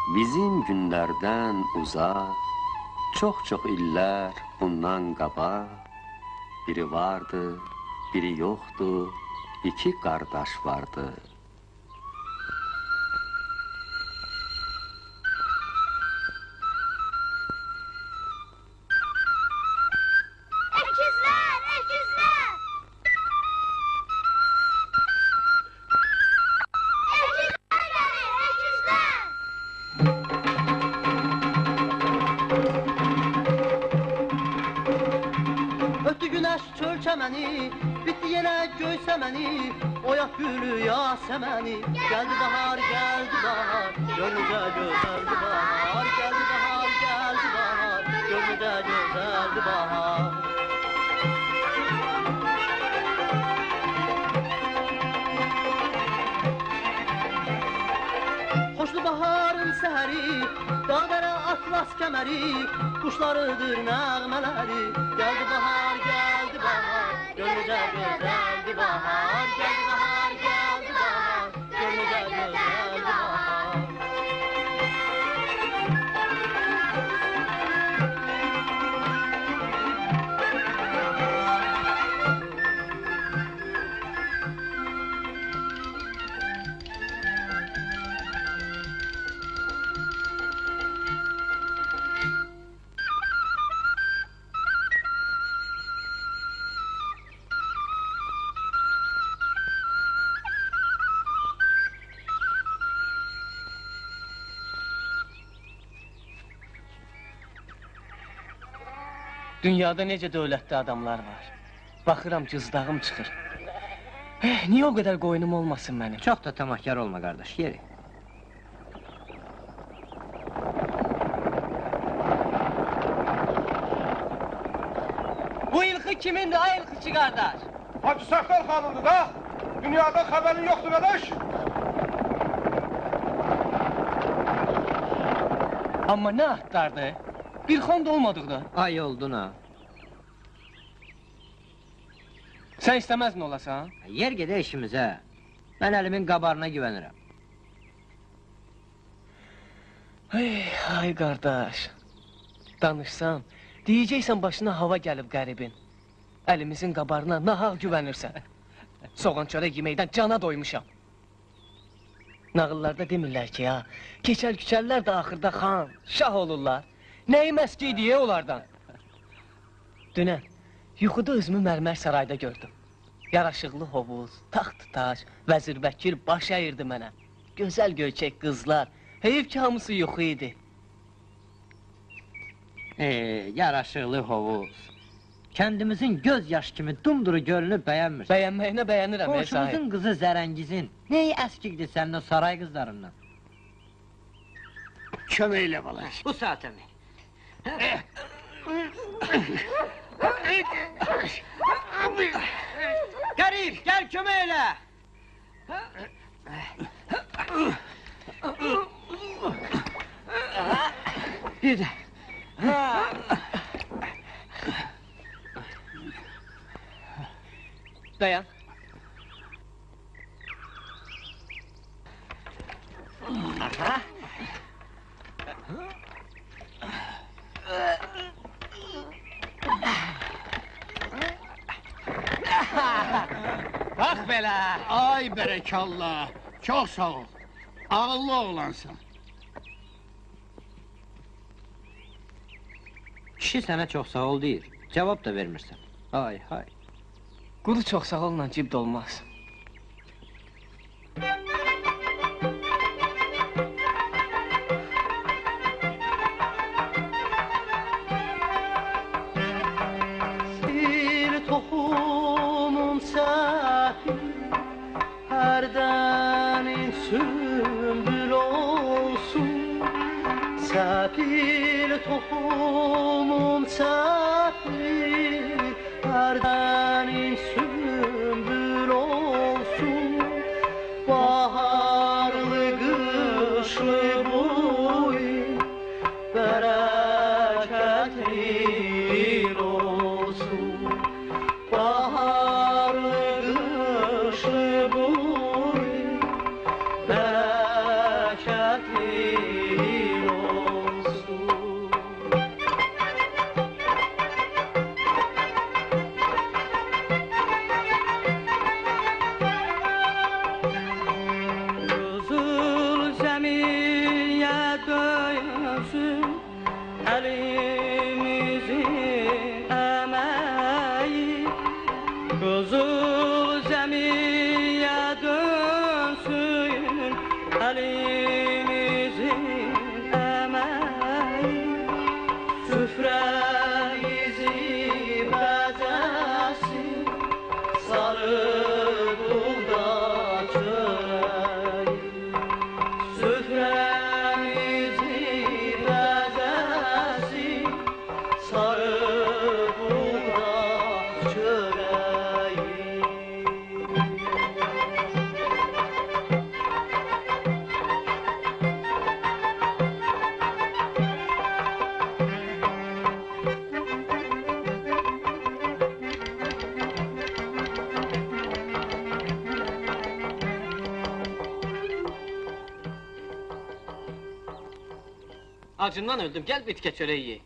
Bizim günlerden uzak, çok çok iller bundan qabaq, biri vardı, biri yoktu, iki kardeş vardı. Öküzler, öküzler! Öküzler gelir, öküzler! Ötdü günəş çöl çəməni, bitdi yenə göy səməni, oyaq gülü yasəməni. Gəldi bahar, gönlücə gözəldi bahar. Gəldi bahar, gönlücə gözəldi bahar. Xoşlu baharın səhəri, dağlara atlas kəməri, quşlarıdır nəğmələri. Gəldi bahar, gönlücə gözəldi bahar. Gəldi bahar, gönlücə gözəldi bahar. Dünyada necə dövlətli adamlar var. Baxıram cızdağım çıxır. Niyə o qədər qoyunum olmasın mənim? Çox da tamahkar olma qardaş, yeri. Bu ilxi kimindir, ay ilxiçi qardaş? Hacı Səfər xanımdır da. Dünyada xəbərin yoxdur qardaş. Amma nə atlardı? Bir xond olmadıqda. Ay oldun ha. Sən istəməzdin olasan? Yer gedə işimizə. Mən əlimin qabarına güvənirəm. Ay qardaş. Danışsam, deyəcəksən başına hava gəlib qəribin. Əlimizin qabarına nahaq güvənirsən. Soğan çörək yeməkdən cana doymuşam. Nağıllarda demirlər ki ya, keçər küçərlər də axırda xan, şah olurlar. Nəyi məski deyə onlardan? Dünən, yuxuda özümü mərmər sarayda gördüm. Yaraşıqlı hovuz, taxt tac, vəzir vəkil baş əyirdi mənə. Gözəl göyçək qızlar, heyif ki hamısı yuxu idi. Yaraşıqlı hovuz. Kəndimizin göz yaş kimi dumduru gölünü bəyənmir. Bəyənməyinə bəyənirəm, ey sahib. Qoşumuzun qızı Zərəngizin, neyi əskikdir sənin o saray qızlarından? Kömək elə balaş. Bu saatə mi? Qərib, gəl kömək elə! Bir də. Dayan. Bax belə! Ay bərəkallah, çox sağ ol. Ağıllı oğlansan. Kişi sənə çox sağ ol deyir, cavab da vermirsən. Ay, hay. Qulu çox sağ olunla cibdə olmaz. Bir toxumum səfi, hərdənin sümbül olsun. Səfir toxumum səfi, hərdənin sümbül olsun. Baharlı qışlı boyun bərəkətli olsun. Baharlı qışlı boyun bərəkətli dönsün elimizin emeği, kızıl zemiye dönsün elimizin emeği, süfremizi bezesin sarı buğda çöreği, süfremizi bezesin sarı buğda çöreği. Acından öldüm, gel bitke çöreği ye.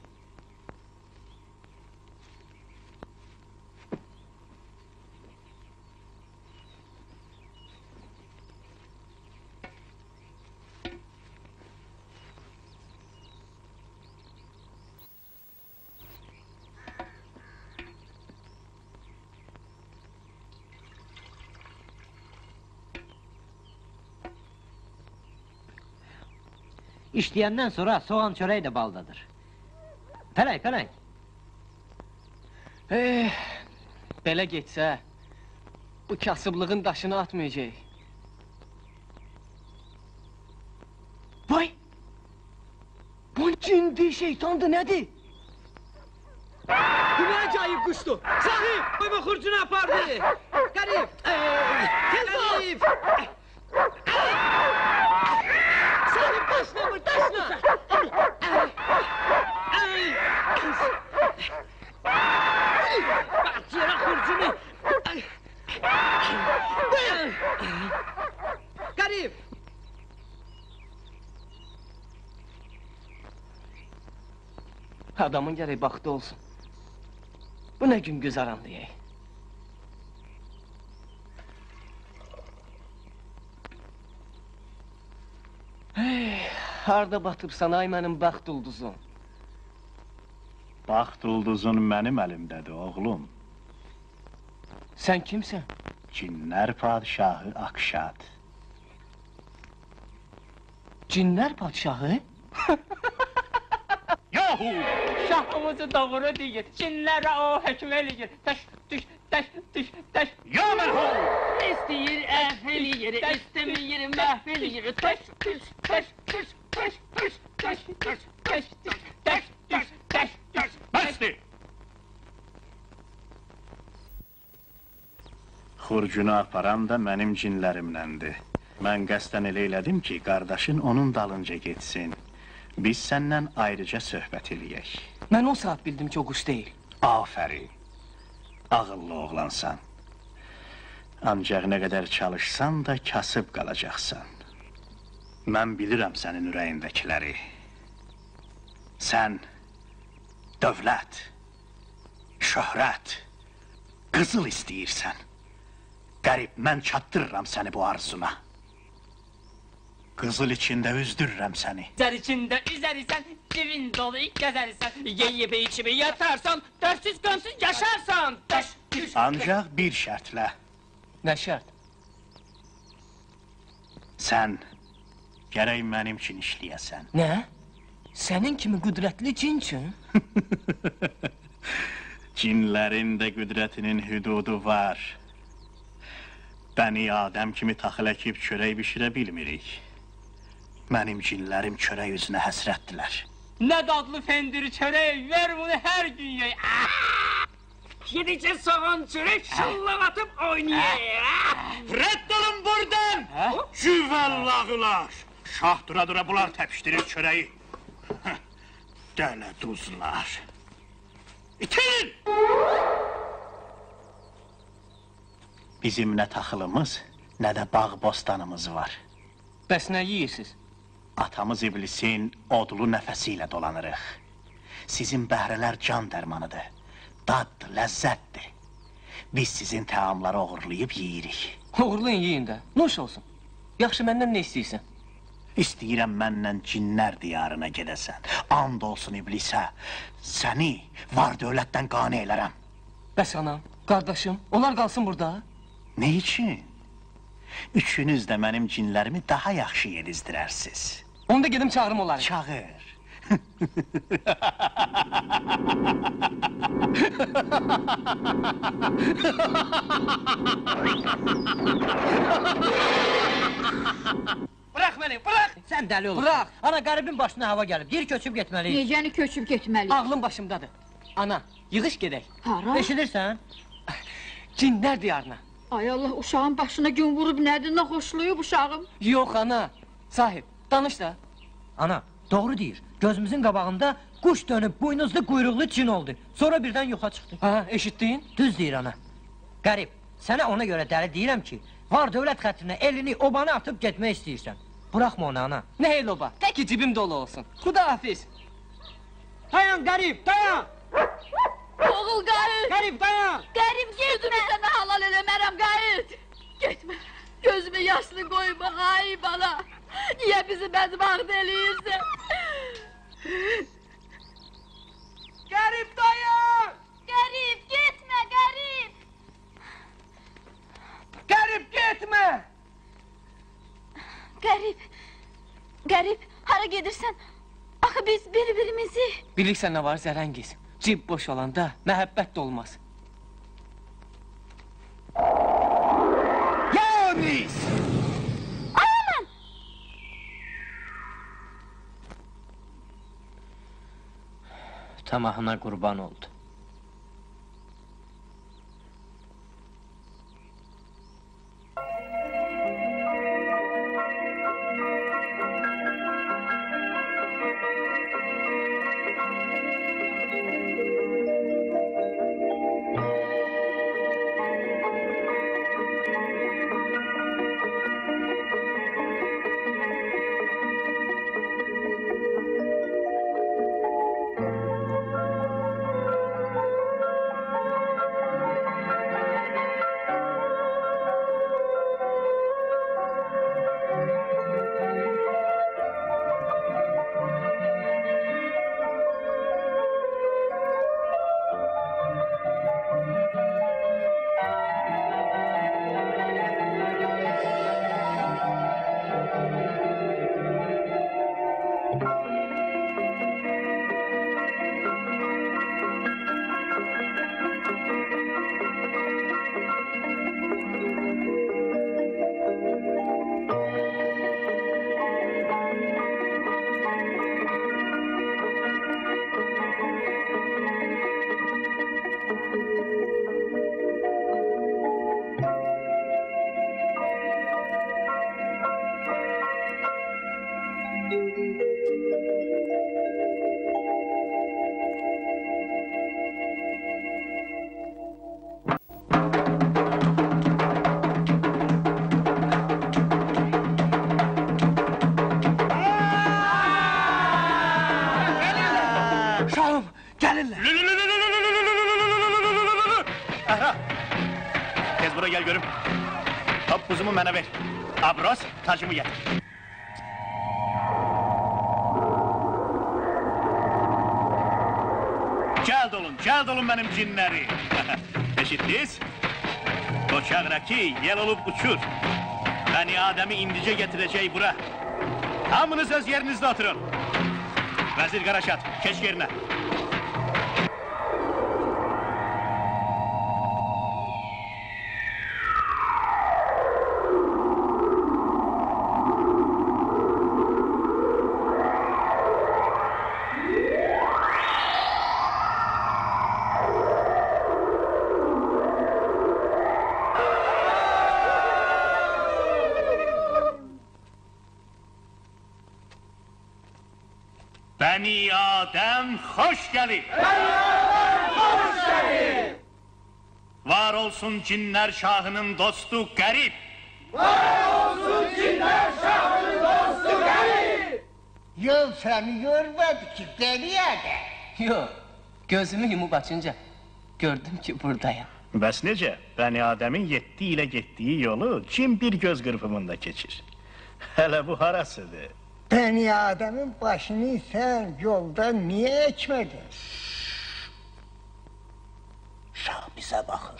İşleyenden sonra soğan çöreği de baldadır. Pələk, pələk. Belə getsə, bu kasıblığın daşını atmayacaq. Vay! Bu cindi şeytandı, nədir? Bu nə acayip quşdu? Sahib! Qoyma xurcunu apardı! Qərib! Qərib! Sahib, daşla vur, daşla! Bak yere xurcunu! Qərib! Adamın gərək baxtı olsun. Bu nə gün güzaran deyək. Harda batıbsan ay mənim bəxt ulduzum? Baxt ulduzun mənim əlimdədir, oğlum. Sən kimsən? Cinlər padişahı Akşad. Cinlər padişahı? Yahu! Şahımızı doğru deyir, cinlərə o hükm eləyir. Təş, düş, təş, düş, təş. Ya mərhum! İstəyir, eləyir, istəmir, məhv eləyir. Təş, düş, təş, düş, təş, düş, təş, düş, təş, düş, təş, düş, təş, düş. Bəsdir! Xurcunu aparan da mənim cinlərimləndir. Mən qəsdən elə elədim ki, qardaşın onun dalınca getsin. Biz səndən ayrıca söhbət eləyək. Mən o saat bildim ki, o quş deyil. Afərin. Ağıllı oğlansan. Ancaq nə qədər çalışsan da kasıb qalacaqsan. Mən bilirəm sənin ürəyindəkiləri. Sən dövlət, şöhrət, qızıl istəyirsən. Qərib, mən çatdırıram səni bu arzuna. Qızıl içində üzdürürəm səni. Üzər içində üzərirsən, cibin dolu gəzərsən. Yeyib içib yatarsan, dörtsüz gönsüz yaşarsan. Dəş, düş. Ancaq bir şərtlə. Nə şərt? Sən gərək mənim üçün işləyəsən. Nə? Sənin kimi qüdrətli cin üçün? Cinlərin də qüdrətinin hüdudu var. Bəni Adəm kimi taxıl əkib çörək bişirə bilmirik. Mənim cinlərim çörək üzünə həsrətdilər. Nə dadlı fendiri çörək, ver bunu hər gün yey. Yedikcə soğan çörək şıllaq atıp oynayay. Rədd olun buradan! Cüvəllağılar! Şah dura-dura bunlar təpişdirir çörəyi. Dələ duzlar! İtirin! Bizim nə taxılımız, nə də bağ bostanımız var. Bəs nə yeyirsiniz? Atamız iblisin odlu nəfəsi ilə dolanırıq. Sizin bəhrələr can dərmanıdır. Daddır, ləzzətdir. Biz sizin təamları oğurlayıb yeyirik. Uğurlayın, yeyin də. Nuş olsun. Yaxşı, məndən nə istəyirsən? İstəyirəm məndən cinlər diyarına gedəsən. And olsun iblisə, səni var dövlətdən qane elərəm. Bəs anam, qardaşım, onlar qalsın burada. Ne için? Üçünüz də mənim cinlərimi daha yaxşı yedizdirərsiniz. Onu da gedim çağırım onları. Çağır. Bırak beni, bırak! Sən dəli olursun. Bırak! Ana qəribin başına hava gəlib, deyir köçüb getməliyik. Necəni köçüb getməliyik? Ağlım başımdadır. Ana, yığış gedək. Hara? Eşidirsən? Cinlər diyarına. Ay Allah, uşağın başına gün vurub nədindən xoşlayıb uşağım? Yox ana, sahib, danış da. Ana, doğru deyir. Gözümüzün qabağında quş dönüb buynuzlu quyruqlu cin oldu. Sonra birdən yoxa çıxdı. Ha, eşitdin? Düz deyir ana. Qərib, sənə ona görə dəli deyirəm ki, var dövlət xətrinə elini obana atıb getmək istəyirsən. Bıraxma onu ana. Ne el oba, de ki cibim dolu olsun. Xudahafiz. Dayan qərib, dayan! Oğul qayıt! Qərib, dayan! Qərib getmə! Sənə halal eləmərəm, qayıt! Getmə! Gözümü yaşlı qoyma, ay bala! Niyə bizi bədbaxt eləyirsən? Qərib, dayan! Qərib, getmə, qərib! Qərib, getmə! Qərib, qərib, hara gedirsən? Axı biz bir-birimizi... Bilirsən nə var Zərəngiz? Cib boş olanda məhəbbət də olmaz. Yalnız! Aman! Tamahına qurban oldu. Şahım, gelirler. Aha! Tez buraya gel görüm. Hop buzumu bana ver. Abros, tacımı getir. Cəld olun mənim cinləri. Eşitdiniz? Qoçaq rəki yel olub uçur. Bəni Adəmi indicə gətirəcək bura. Hamınız öz yerinizdə oturun. Vəzir Qaraşat, keç yerinə. Bəni Adəm xoş gəlib. Var olsun cinlər şahının dostu qərib. Yol seni görmedi ki deliyede. Yox, gözümü yumub açınca gördüm ki buradayım. Bəs necə? Bəni Adəmin 7 ilə getdiyi yolu cin bir göz qırpımında keçir. Hələ bu harasıdır? Beni Adem'in başını sen yolda niye ekmedin? Şah bizə baxır.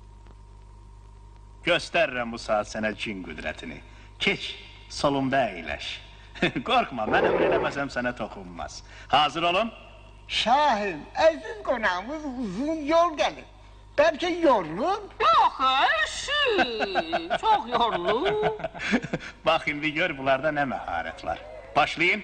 Göstərirəm bu saat sənə cin qüdrətini. Keç, solumda əyləş. Qorxma, mən əmr eləməsəm sənə toxunmaz. Hazır olun. Şahım, əziz qonağımız uzun yol gelir. Belki yorulur. Yox, eşi, çox yorulur. Bax, indi gör bunlarda nə məharət var. Başlayın.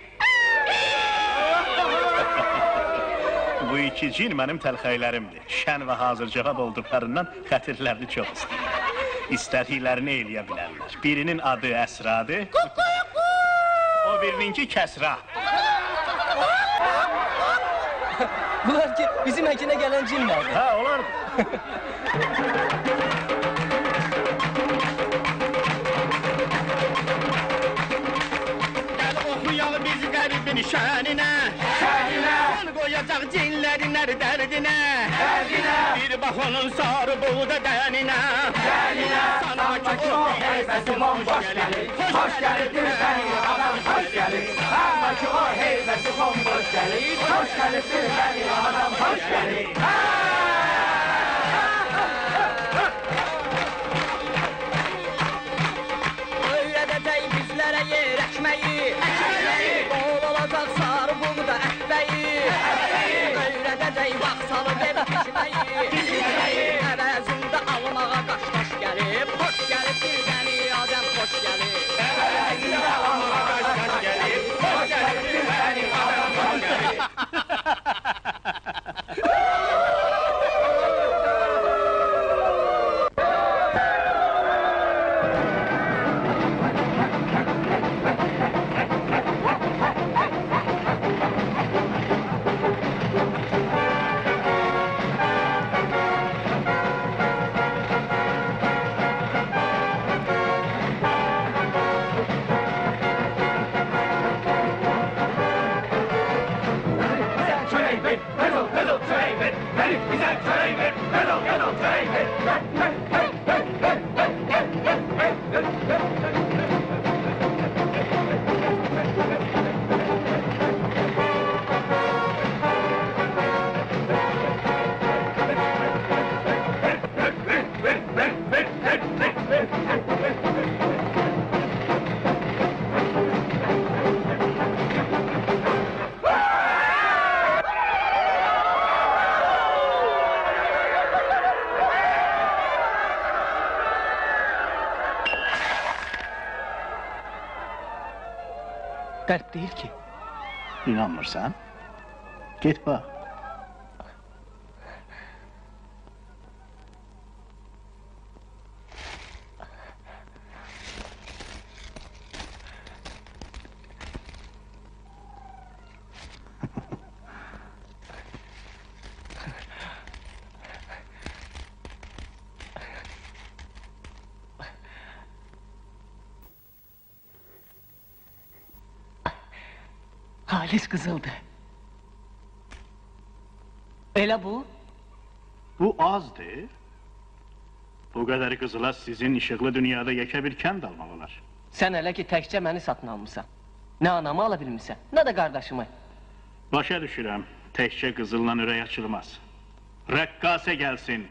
Bu iki cin mənim təlxəylərimdir. Şən və hazır cavab olduqlarından xətirlərini çox istəyirlər. İstədiklərini eləyə bilərlər. Birinin adı Əsradır. O birininki Kəsra. Bunlar ki, bizim əkinə gələn cinlərdir. Hə, olardı. Gel oxuyaq biz qəribin şəninə. Sən qoyacaq cinlərin dərdinə. Bir bax onun sarı buğda dəninə. Sana ki o heybəsi bomboş gəlir. Hoş gəlir səni adam, hoş gəlir. Sana ki o heybəsi bomboş gəlir. Hoş gəlir səni adam, hoş gəlir. Öyrədəcək bizlərə yer əkməyi, bol olacaq sarı buğda əkbəyi. Öyrədəcək vaxt salıb ev tikməyi, əvəzində almağa qaş-qaş gəlib. Xoş gəlib bir bəni Adəm, xoş gəlib. Əvəzində almağa qaş-qaş gəlib. Xoş gəlib bir bəni Adəm, xoş gəlib. Qərb deyil ki. İnanmırsan? Get bax. Halis qızıldı. Elə bu? Bu azdır. Bu qədər qızıla sizin işıqlı dünyada yekə bir kənd almaq olar. Sən hələ ki təkcə məni satın almısan. Nə anamı ala bilmirsən, nə də qardaşımı. Başa düşürəm, təkcə qızılla ürək açılmaz. Rəqqasə gəlsin.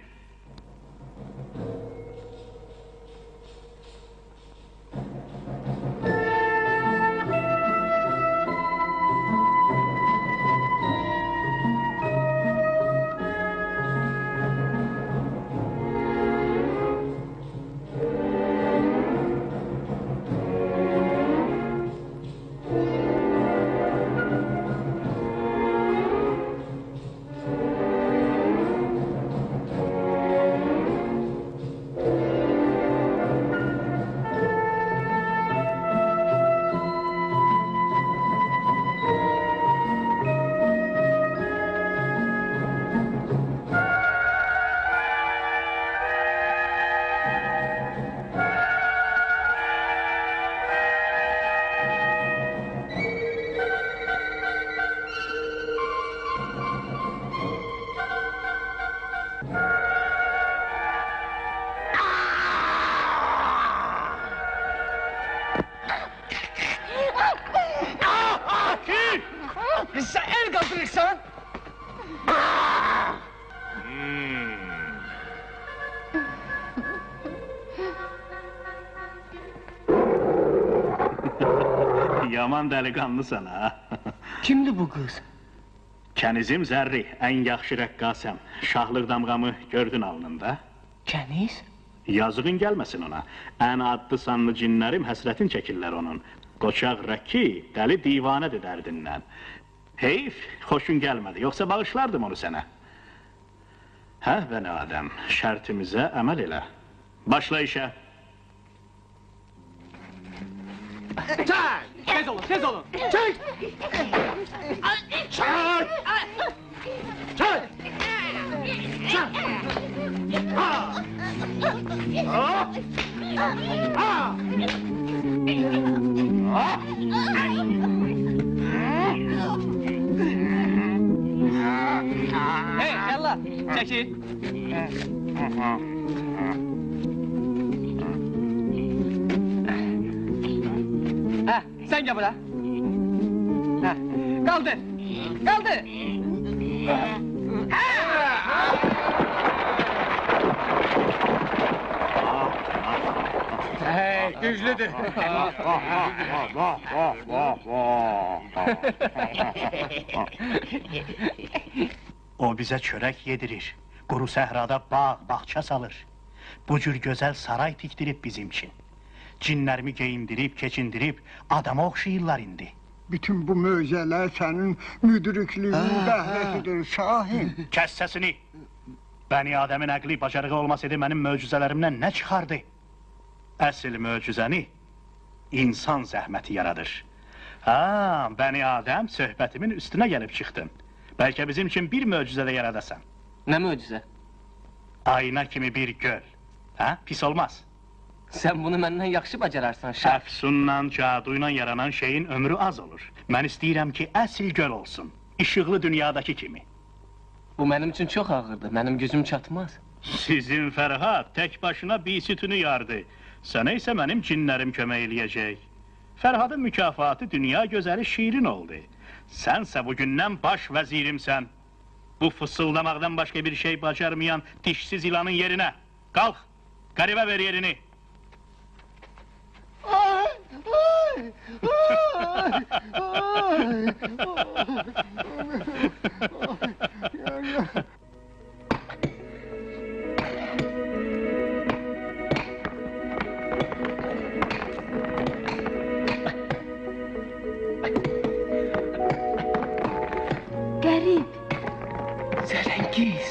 yıxsan? Yaman dəliqanlısan ha. Kimdir bu qız? Kənizim Zərri, ən yaxşı rəqqasəm. Şahlıq damğamı gördün alnında. Kəniz? Yazığın gəlməsin ona. Ən adlı sanlı cinlərim həsrətin çəkirlər onun. Qoçaq rəki, dəli divanədir dərdindən. Heyf, xoşun gəlmədi, yoxsa bağışlardım onu sənə. Hə, bəni Adəm, şərtimizə əməl elə. Başla işə. Çay! Tez olun, tez olun! Çay! Çay! Çay! Çay! Ha! Ha! Ha! Hey, yallah, çəkil! Hə, sən gəl bura. Hə, qaldır, qaldır! Hey, güclüdür. O bizə çörək yedirir. Quru səhrada bağ, bağça salır. Bu cür gözəl saray tikdirib bizim üçün. Cinlərimi geyindirib, keçindirib, adama oxşayırlar indi. Bütün bu möcələr sənin müdrikliyinin bəhrəsidir, Şahin. Kəs səsini! Bəni Adəmin əqli, bacarığı olmasaydı mənim möcüzələrimdən nə çıxardı? Əsl möcüzəni insan zəhməti yaradır. Ha, Bəni Adəm söhbətimin üstünə gəlib çıxdın. Bəlkə bizim üçün bir möcüzə də yaradasan. Nə möcüzə? Ayna kimi bir göl. Ha, pis olmaz. Sən bunu məndən yaxşı bacararsan, Şah. Əfsunla, caduyla yaranan şeyin ömrü az olur. Mən istəyirəm ki, əsl göl olsun. İşıqlı dünyadakı kimi. Bu mənim üçün çox ağırdır, mənim gücüm çatmaz. Sizin Fərhad tək başına bir sütünü yardı. Sənə isə mənim cinlərim kömək eləyəcək. Fərhadın mükafatı dünya gözəli şirin oldu. Sənsə bugündən baş vəzirimsən. Bu fısıldamaqdan başqa bir şey bacarmayan dişsiz ilanın yerinə. Qalx, qəribə ver yerini. Qərib. Zərəngiz.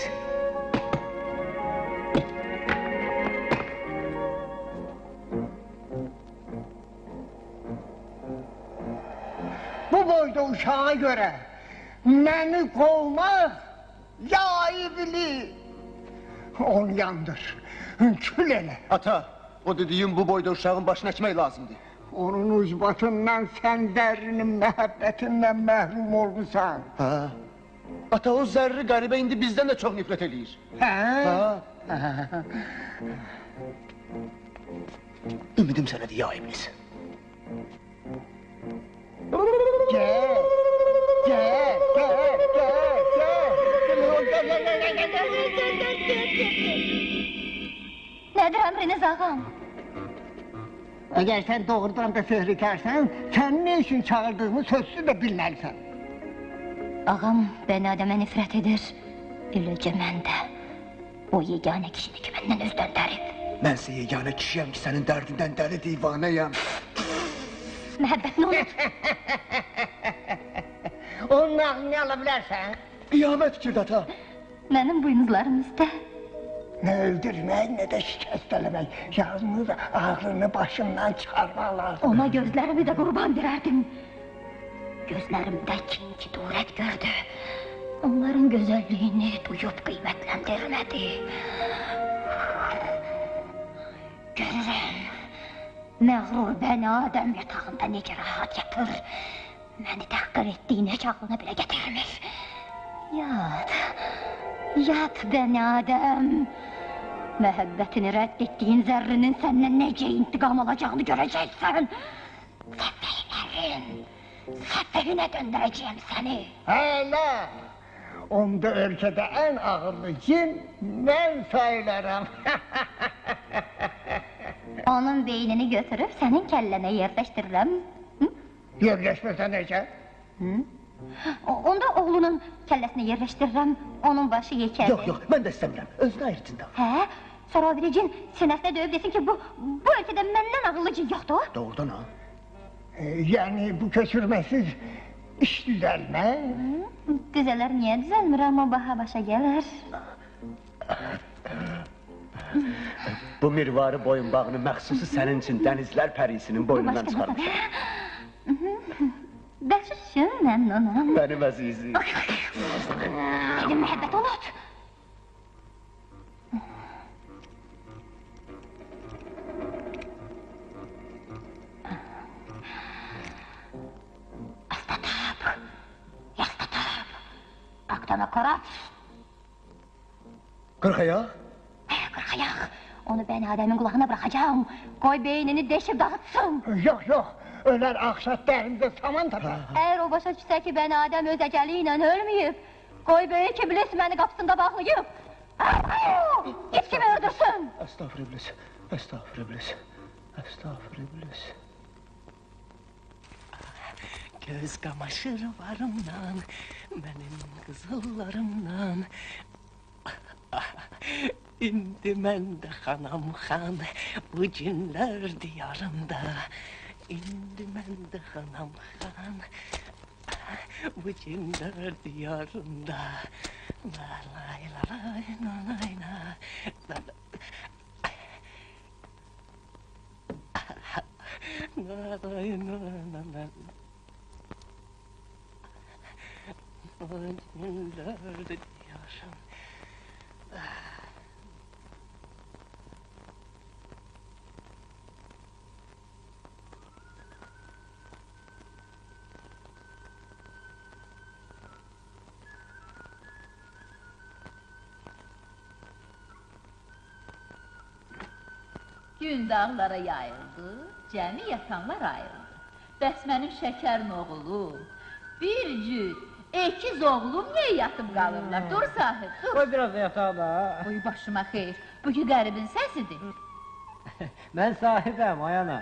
Bu boyda uşağa görə məni qovmaq yaibli. Onu yandır, kül elə. Ata, o dediğin bu boyda uşağın başına ekmek lazımdı. Onun ucbatından sən dərinin məhəbbətindən məhrum olmuşsan. Ha. Ata, o zərri qəribə indi bizdən də çox nifrət eləyir. Ha? Ümidim sənədir ya iblis. Gel, gel, gel, gel, Nədir əmriniz ağam? Əgər sən doğrudan da sehrikarsan, sən ne üçün çağırdığımı sözsüz də bilməlisən. Ağam Bəni Adəmə nifrət edir, eləcə mən də. O yeganə kişini ki məndən üz döndərib. Mənsə yeganə kişiyəm ki, sənin dərdindən dəli divanəyəm. Məhəbbətini unut. Onun ağlını ala bilərsən. Qiyamət fikirdə ata. Mənim buynuzlarım üstə. Ne öldürmək, ne də şikəst eləmək. Yalnız ağlını başından çıxarmaq lazım. Ona gözlərimi də qurban verərdim. Gözlərimdə ikinci durət gördü. Onların gözəlliyini duyub qiymətləndirmədi. Görürəm. Məğrur Bəni Adəm yatağında necə rahat yatır. Məni təhqir etdiyini heç ağlına belə gətirmir. Yat. Yat Bəni Adəm. Məhəbbətini rədd etdiyin zərrinin səndən necə intiqam alacağını görəcəksən. Səfeylərin, səfərinə döndürəcəyəm səni. Hələ, onda ölkədə ən ağırlı cin mən sayılaram. Onun beynini götürüb sənin kəllənə yerləşdirirəm. Yerləşməsə necə? Onda oğlunun kəlləsini yerləşdirirəm, onun başı yekədir. Yox, yox, mən də istəmirəm, özünə ayırcında. Hə? Sonra o biricin sinəsinə döyüb desin ki, bu ölkədə məndən ağıllı cin yoxdur. Doğrudan ha? Yəni bu köçürməsiz iş düzəlməz. Düzələr niyə düzəlmir, amma baha başa gəlir. Bu mirvarı boyunbağını məxsusu sənin üçün dənizlər pərisinin boynundan çıxarmışam. Bəxşiş üçün məmnunam. Mənim əzizim. Dedim, məhəbbət unut. Aktana korat. Qırxayaq? Qırxayaq. Onu ben Adem'in kulağına bırakacağım. Koy beynini deşip dağıtsın. Yok yok. Öler akşat derinde saman tapar. Eğer o başa düşse ki ben Adem öz eceliyle ölmeyip, koy böyük iblis beni kapısında bağlayıp, git kimi öldürsün. Estağfurullah, estağfurullah, estağfurullah. Göz kamaşır varımdan, benim kızıllarımdan. İndi mən də xanam xan, bu cinlər diyarında. İndi mən də xanam xan, bu cinlər diyarında. La lay la lay la lay la. La lay la la la. Bu cinlər diyarında. Gün dağlara yayıldı, cəmi yatanlar ayrıldı. Bəs mənim şəkərin oğlum, bir cüt, ikiz oğlum niyə yatıb qalırlar? Dur sahib, dur. Qoy biraz da yatağa da. Oy başıma xeyir, bugün qəribin səsidir. Mən sahibəm, ayana.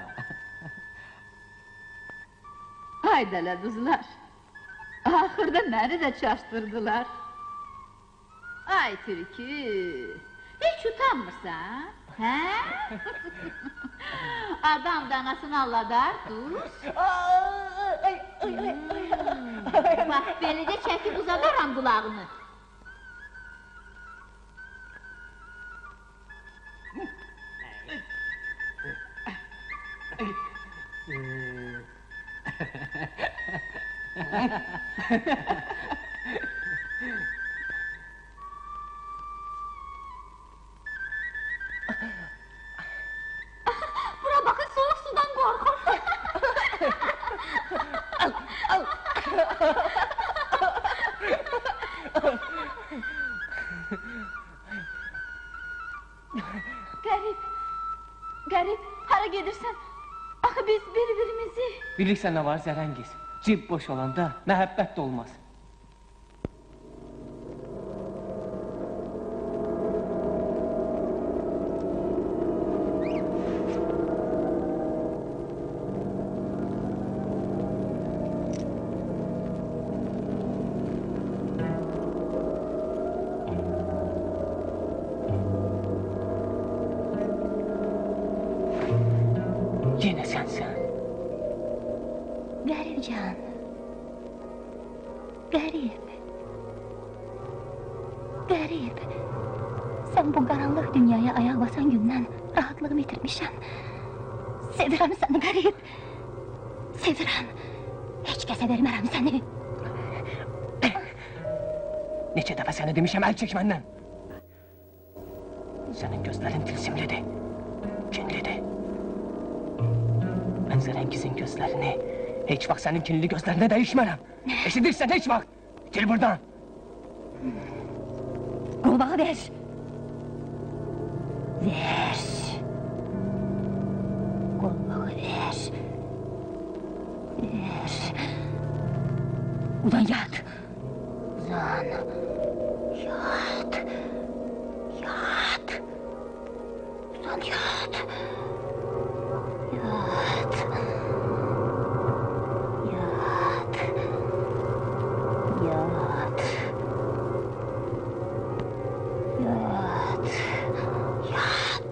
Haydələ qızlar, axırda məni də çaşdırdılar. Ay Türkü, heç utanmırsan, hə? Adam danasını alladar, dur. Bax, beləcə çəkib uzadaram qulağını. Bura bakın, soğuk sudan korkur. Garip, hara gedirsən? Axı biz bir-birimizi... Bilirsən nə var Zərəngiz? Cib boş olanda məhəbbət də olmaz. Yine sensin. Garip can. Garip. Garip. Sen bu karanlık dünyaya ayak basan günden rahatlığımı yitirmişim. Sevirəm seni garip. Sevirəm. Hiç kəsə vermərəm seni. Neçə dəfə sənə demişəm, əl çək məndən. Sənin gözlərin tilsimlidir, kinlidir. Mən Zərəngizin gözlərini heç vaxt sənin kinli gözlərinə dəyişmərəm. Eşidirsən heç vaxt. Gel buradan. Qolbağı ver. Ver. Qolbağı ver. Ver. Ulan yat. Ulan. Yat. Yat. Ulan yat. Yat. Yat. Yat. Yat. Yat.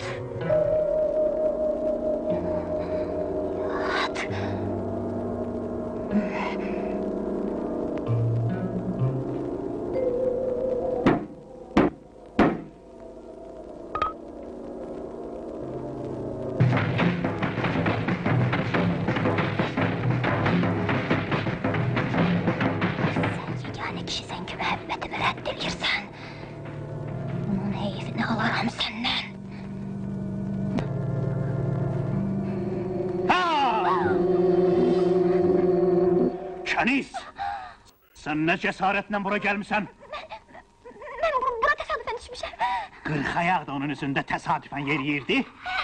Kəniz! Sən nə cəsarətlə bura gəlmişsən? Mən bura təsadüfən düşmüşəm. Qırxayaq da onun üzündə təsadüfən yeriyirdi.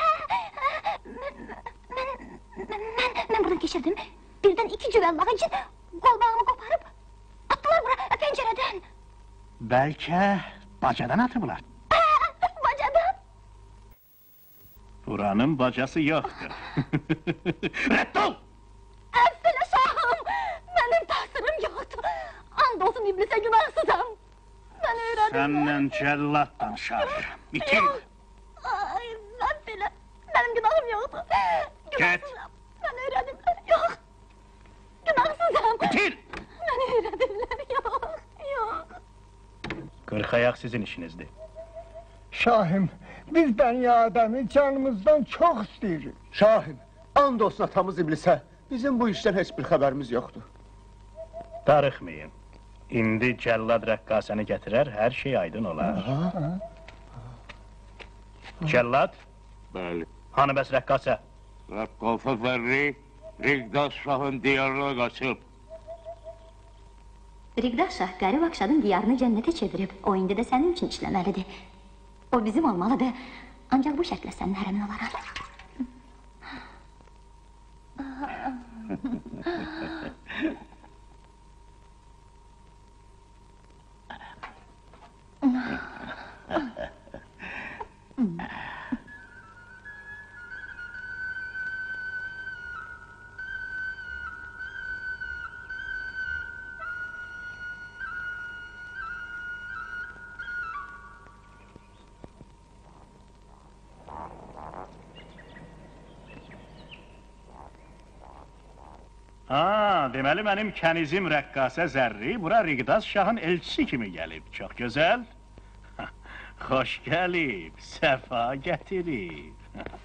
Mən buradan keçirdim. Birdən iki cüvəllağı için qolbağımı qoparıb attılar bura pəncərədən. Bəlkə bacadan atıblar. Bacadan? Buranın bacası yoxdur. Rədd ol! Əffələ şahım! Mənim tasırım yoxdur. And olsun iblisə günahsızam. Mən öyrədim. Səndən cəllat danışar. Bitir! Ay, əffələ! Mənim günahım yoxdur. Get! Mən öyrədimlər, yox. Günahsızam. Bitir! Mən öyrədimlər, yox. Qırxayaq sizin işinizdir. Şahim, biz bəni Adəmi canımızdan çox istəyirik. Şahim, and olsun atamız iblisə. Bizim bu işdən heç bir xəbərimiz yoxdur. Darıxmayın. İndi cəllad rəqqasəni gətirər, hər şey aydın olar. Cəllad? Bəli. Hanı bəs rəqqasə? Rəqqasa Zərri, Rigdaş Şahın diyarına qaçıb. Rigdaş Şah qərib Akşadın diyarını cənnətə çevirib. O indi də sənin üçün işləməlidir. O bizim olmalıdır. Ancaq bu şərtlə sənin hərəmin olaram. Deməli mənim kənizim rəqqasə Zərri bura Rigdaş Şahın elçisi kimi gəlib. Çox gözəl. Xoş gəlib, səfa gətirib.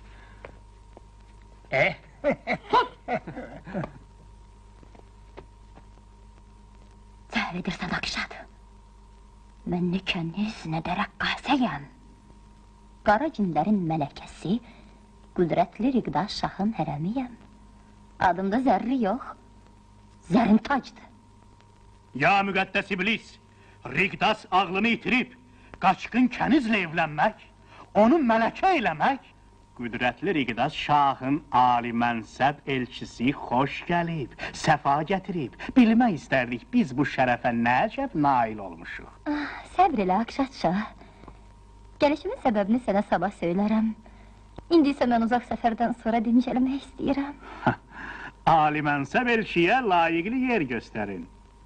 Səhv edirsən Akşad. Mən nə kəniz, nə də rəqqasəyəm. Qara cinlərin mələkəsi, qüdrətli Rigdaş Şahın hərəmiyəm. Adımda Zərri yox, Zərin tacdır. Ya müqəddəs iblis, Rigdaş ağlını itirib, qaçqın kənizlə evlənmək, onu mələkə eləmək, qüdrətli Rigdaş Şahın ali mənsəb elçisi xoş gəlib, səfa gətirib. Bilmək istərdik, biz bu şərəfə nəcəb nail olmuşuq. Səbr elə Akşad Şah. Gəlişimin səbəbini sənə sabah söylərəm. İndi isə mən uzaq səfərdən sonra dincəlmək istəyirəm. Ali mənsəb elçiyə layiqli yer göstərin.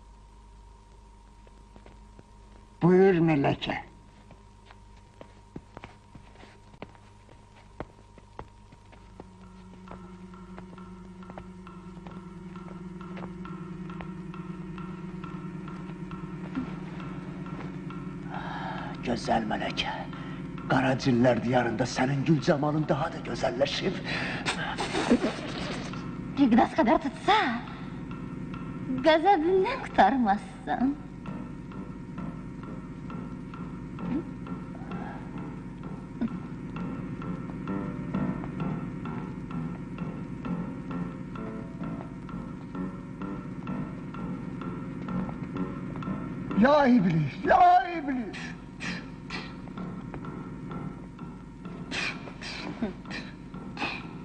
Buyur mələkə. Gözəl mələkə. Qara cinlər diyarında sənin gül camalın daha da gözəlləşib. Rigdaş qədər tutsa, qəzəbindən qurtarmazsan. Ya iblis, ya iblis.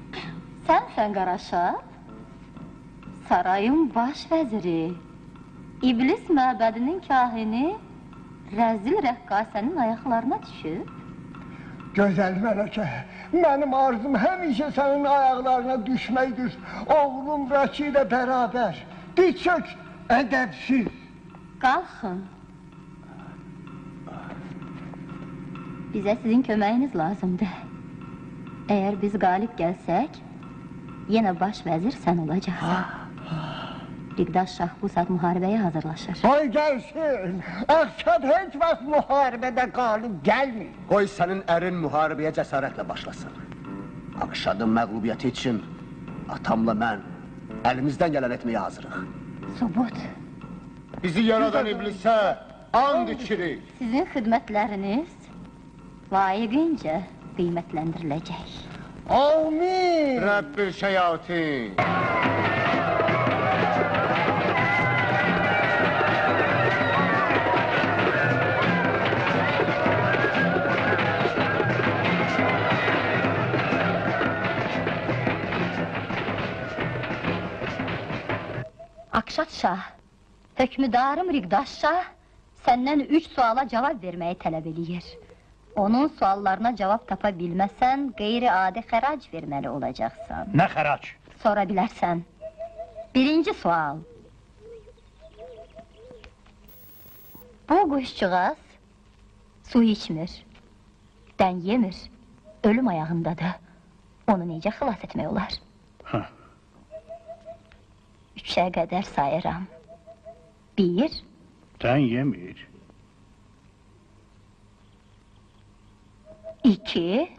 Sənsən Qaraşad, sarayın baş vəziri. İblis məbədinin kahini rəzil rəqqasənin ayaqlarına düşüb. Gözəl mələkə, mənim arzum həmişə sənin ayaqlarına düşməkdir. Oğlum Rəki ilə bərabər. Diz çök, ədəbsiz. Qalxın. Bizə sizin köməyiniz lazımdır. Əgər biz qalib gəlsək, yenə baş vəzir sən olacaqsan. Riqdaş şah bu saat müharibəyə hazırlaşır. Qoy gəlsin, Aqşad heç vaxt müharibədə qalib gəlmir. Qoy sənin ərin müharibəyə cəsarətlə başlasın. Aqşadın məğlubiyyəti üçün atamla mən əlimizdən gələn etməyə hazırıq. Subut. Bizi yaradan iblisə and içirik. Sizin xidmətləriniz layiqincə qiymətləndiriləcək. Amin. Rəbbi şeyatin. Aqşad şah, hökmüdarım Riqdaş şah səndən 3 suala cavab verməyi tələb eləyir. Onun suallarına cavab tapa bilməsən, qeyri-adi xərac verməli olacaqsan. Nə xərac? Sonra bilərsən. Birinci sual. Bu quşcuğaz su içmir, dən yemir, ölüm ayağındadır. Onu necə xilas etmək olar? 3'e qədər sayıram. 1. Dən yemir. 2.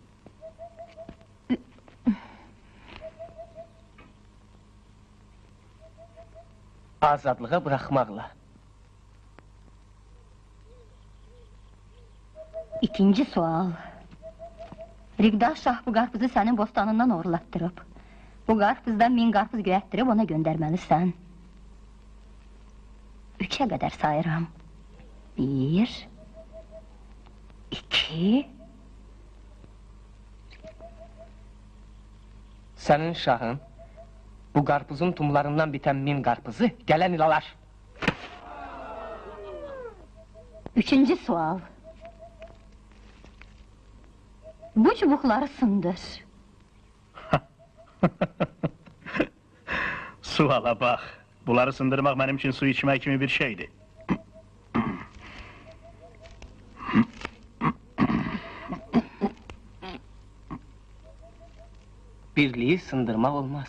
Azadlığa bırakmakla. İkinci sual. Riqdaş şah bu qarpızı sənin bostanından uğurlatdırıb. Bu qarpızdan 1000 qarpız göyətdirib ona göndərməlisən. 3'e qədər sayıram. 1. 2. Sənin şahın bu qarpızın tumlarından bitən 1000 qarpızı gələn il alar. 3. sual. Bu çubuqları sındır. Suala bax. Bunları sındırmaq mənim üçün su içmək kimi bir şeydir. Birliği sındırmak olmaz.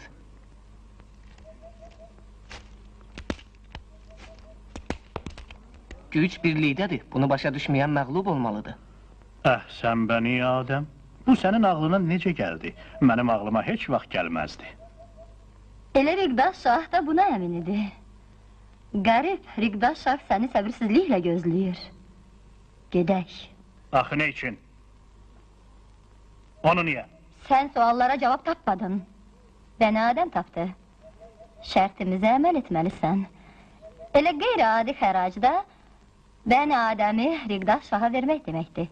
Güc birliğidedir. Bunu başa düşmeyen məğlub olmalıdır. Sən bəni Adəm. Bu sənin ağlına necə gəldi? Mənim ağlıma heç vaxt gəlməzdi. Elə Riqdaş şah da buna əmin idi. Qərib, Riqdaş şah səni səbirsizliklə gözləyir. Gedək. Axı nə üçün? Onu niyə? Sən suallara cavab tapmadın. Bəni Adəm tapdı. Şərtimizə əməl etməlisən. Elə qeyri-adi xəracda Bəni Adəmi Riqdaş şaha vermək deməkdir.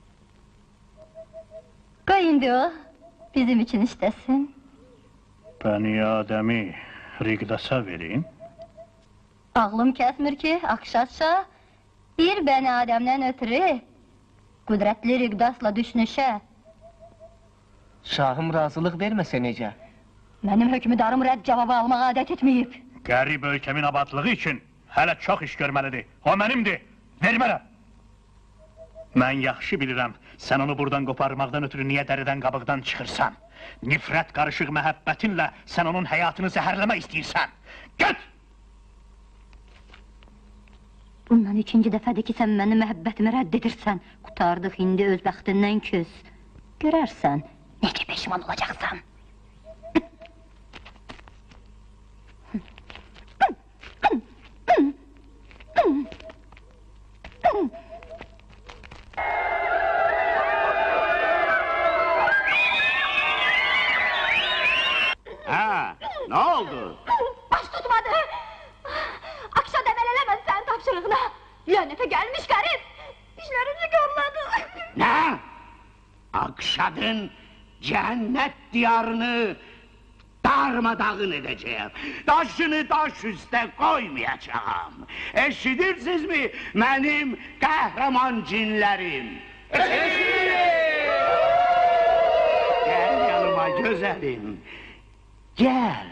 Qoy indi o bizim üçün işləsin. Bəni Adəmi Riqdaşa verin. Ağlım kəsmir ki, Aqşad şah bir Bəni Adəmdən ötürü qüdrətli Riqdaşla düşnüşə. Şahım razılıq verməsə necə? Mənim hökmüdarım rədd cavabı almağa adət etməyib. Qərib ölkəmin abadlığı üçün hələ çox iş görməlidir. O mənimdir. Vermərəm. Mən yaxşı bilirəm, sən onu buradan qoparmaqdan ötürü niyə dəridən qabıqdan çıxırsan. Nifrət qarışıq məhəbbətinlə sən onun həyatını zəhərləmək istəyirsən. Get! Bundan ikinci dəfədir ki, sən mənim məhəbbətimi rədd edirsən. Qutardıq indi öz bəxtindən küs. Görərsən, necə peşman olacaqsan. Nə oldu? Baş tutmadı! Aqşad əməl eləmədi sənin tapşırığına! Lənətə gəlmiş qərib! İşlərimizi görmədi! Nə? Aqşadın cəhənnət diyarını darmadağın edeceğim. Daşını daş üstə koymayacağım. Eşidirsiniz mi benim kahraman cinlerim? Gel yanıma güzelim. Gel.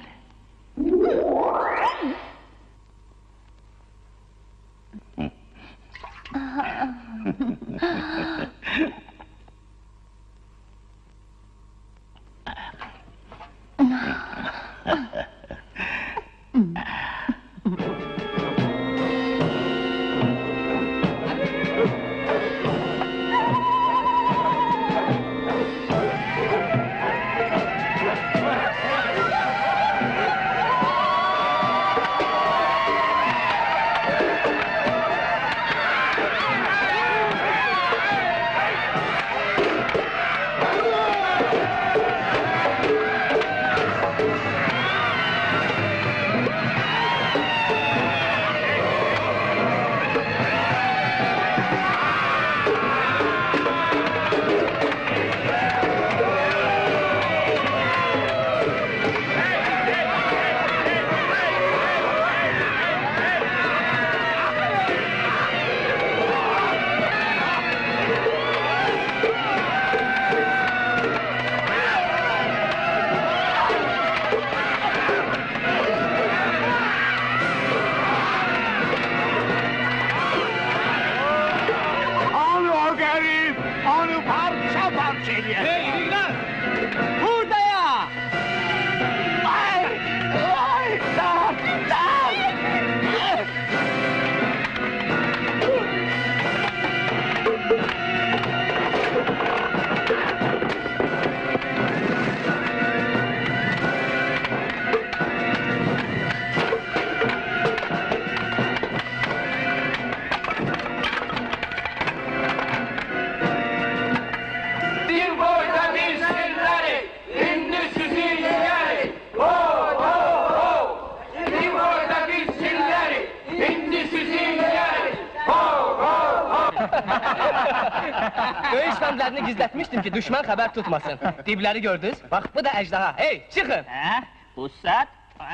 Döyüş fəndlərini gizlətmişdim ki, düşmən xəbər tutmasın. Dibləri gördünüz? Bax, bu da əjdaha. Hey, çıxın! Bu saat...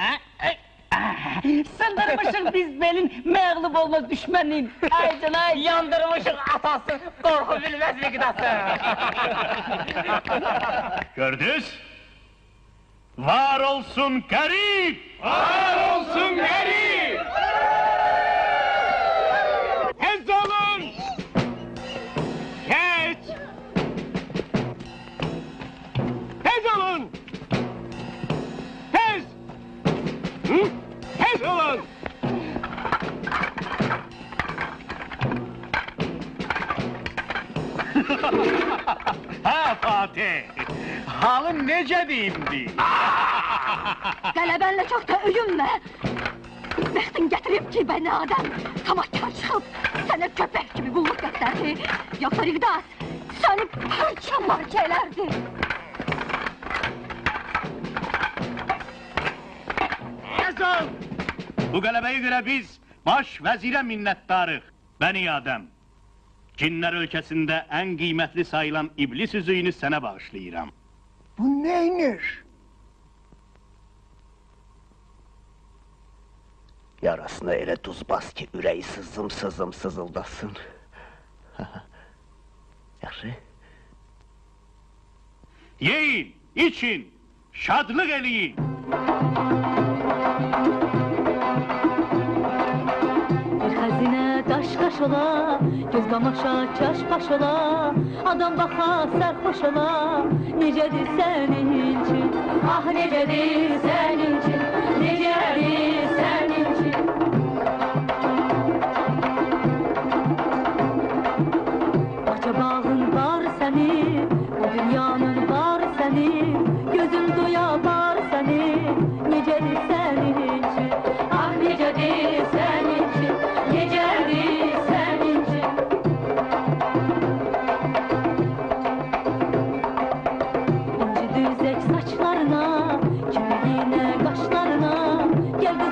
Sındırmışıq biz belin məğlub olmaz düşmənin. Ay canay! Yandırmışıq atası, qorxu bilməz miqdası. Gördünüz? Var olsun Qərib! Var olsun Qərib! Tez olun! Geç! Tez olun! Tez! Hı? Tez olun! Ha Fatih! Halın necədir indi? Qələbənlə çox da öyünmə! Bəxtin gətirib ki, bəni adam tamakkar çıxıb, sənə köpək kimi qulluq göstərdi. Yoxsa Rigdas, səni parça-parça elərdi. Yazın! Bu qələbəyə görə biz baş vəzirə minnətdarıq. Bəni Adəm, cinlər ölkəsində ən qiymətli sayılan iblis üzüyünü sənə bağışlayıram. Bu neynir? Yarasına elə duz bas ki, ürəyi sızım sızıldasın. Yaxşı. Yeyin, için, şadlıq eləyin. Bir xəzinə daş-qaş ola, göz qamaşa çaş-baş ola, adam baxa sərxoş ola, necədir sənin üçün, ah necədir sənin üçün, necədir sənin üçün. Bağça bağın var sənin, bu dünyanın var sənin, gözün duya var sənin, necədir sənin üçün, ah necədir sənin üçün, necədir sənin üçün. İnci düzək saçlarına, kürəyinə, qaşlarına, gəl qız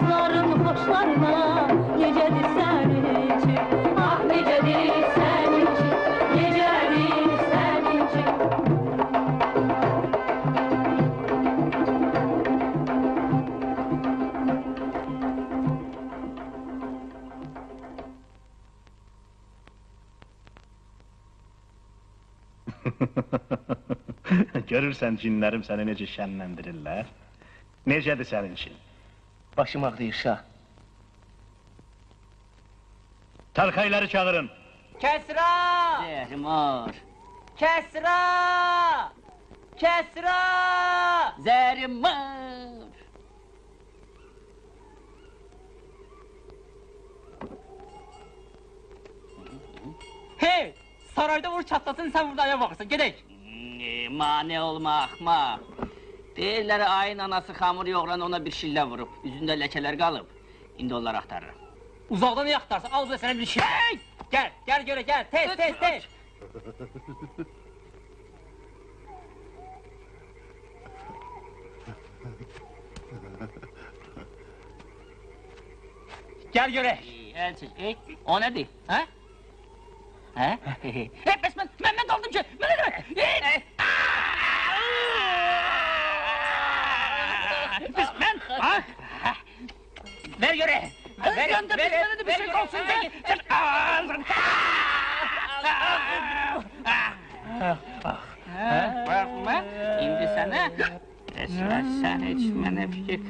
Görürsən cinlərim səni necə şənləndirirlər. Necədir sənin için? Başım ağrıyır şah. Talkayları çağırın. Kəsra! Zəhrimar. Kəsra! Kəsra! Zəhrimar. Hey! Sarayda vur çatlasın, sən burada aya baxırsan, gedək! Mane olma axmaq. Deyirlər, ayın anası xamur yoğuran ona bir şillə vurub. Üzündə ləkələr qalıb. İndi onları axtarır. Uzaqdan niyə axtarsan? Al sənə bir şey. Hey! Gəl, gəl görə, gəl. Tez, tez, tez. Gəl görək. O nədir? Hə? Hə? Bəs mən qaldım ki, mən nə demək? Bəs mən... Ver görək. Ver, ver, ver, bir şey qalsın. Baxma, indi sənə... Sən heç mənə fikir...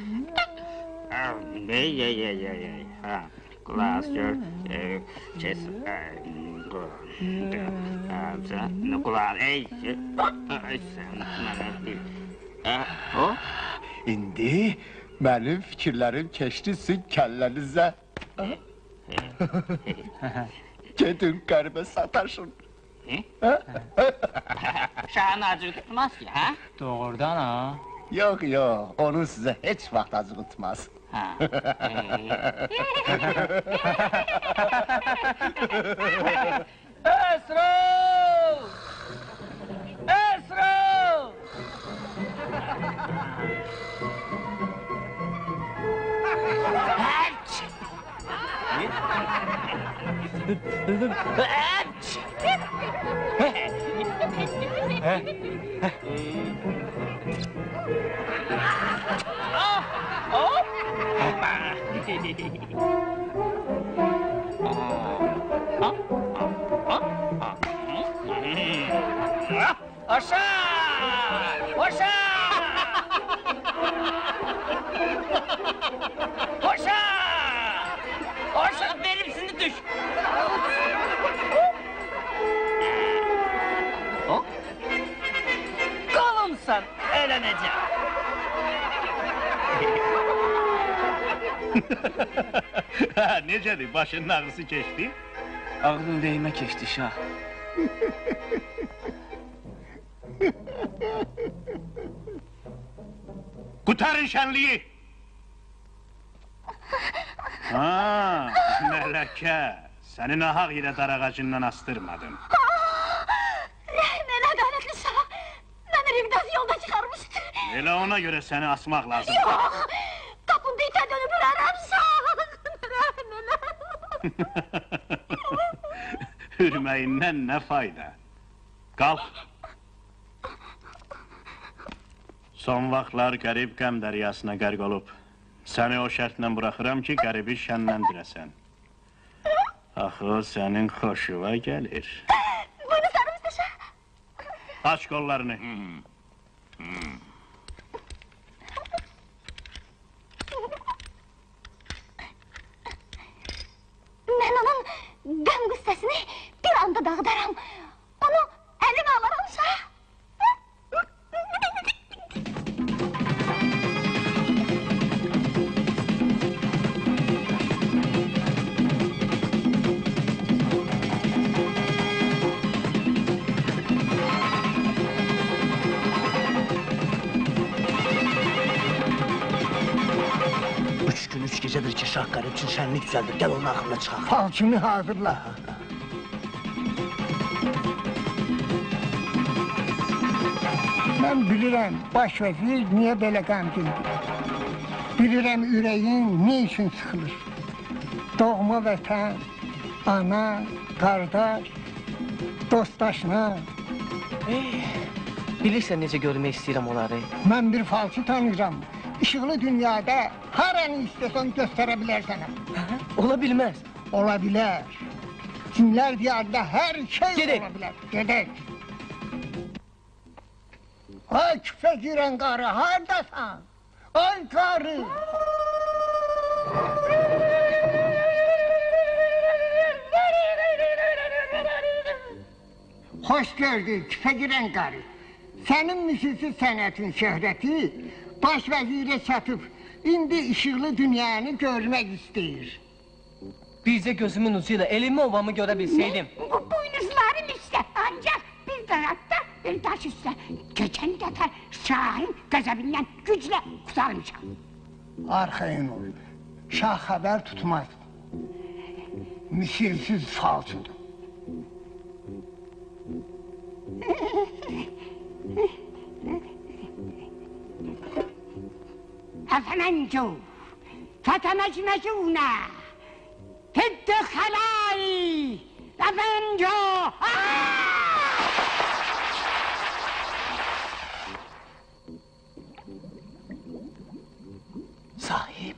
Qulaq as gör, kes... Qulaq, ey... Sən mənə bir... O? İndi mənim fikirlərim keçdi sizin kəllənizə. Gedin qəribə sataşın. Şahın acıq tutmaz ki, hə? Doğrudan ha? Yox, yox, onun sizə heç vaxt acıq tutmaz. Esrol! Esrol! Aşağı! Aşağı! Aşağı! Aşağı benim şimdi düş! Kolumsan, eğleneceğim! Necədir, başının ağrısı keçdi? Ağrı ürəyimə keçdi şah. Qutarın şənliyi! Mələkə, səni nahaq yerə dar ağacından astırmadım. Rəhmənə qanətli şah, məni Rimdaz yolda çıxarmışdı. Elə ona görə səni asmaq lazım. Yox, qapımda itə dönüb ürərəm şah. Rəhmənə. Hürməyindən nə fayda? Qalx. Son vaxtlar qərib qəm dəryasına qərq olub. Səni o şərtlə buraxıram ki, qəribi şənləndirəsən. Axı o sənin xoşuva gəlir. Bunu sarımızda şah. Aç qollarını. Mən onun qəm qüssəsini bir anda dağıdaram. Onu əlimə alaram şah. Üç gecedir ki şah qərib üçün şənlik düzəldir. Gəl onun axırına çıxaq. Palçını hazırla. Mən bilirəm, baş vəzir niyə belə qəmgindir. Bilirəm, ürəyin ne üçün sıxılır. Doğma vətən, ana, qardaş, dostaşına. Bilirsən necə görmək istəyirəm onları? Mən bir falçı tanıyıram. İşıqlı dünyada hər an istəsən göstərə bilər sənə. Ola bilməz. Ola bilər. Cinlər diyarında hər şey Gedək. ola bilər. Gedək. Ay küpe giren karı, hardasan? Ay karı! Hoş gördük küpe giren karı. Senin misilsiz sənətin şöhrəti baş vəzirə çatıb, indi işıqlı dünyanı görmək istəyir. Bircə gözümün ucuyla elimi ovamı görə bilseydim. Bu buynuzlarım üstə, ancaq bir qanatda, bir daş üstə. Keçən dəfə şahin qəzəbindən güclə qurtarmışam. Arxayın ol, şah xəbər tutmaz. Misilsiz falçıdır. أفمنجو فتمجمجون في الدخلاء أفمنجو Sahip.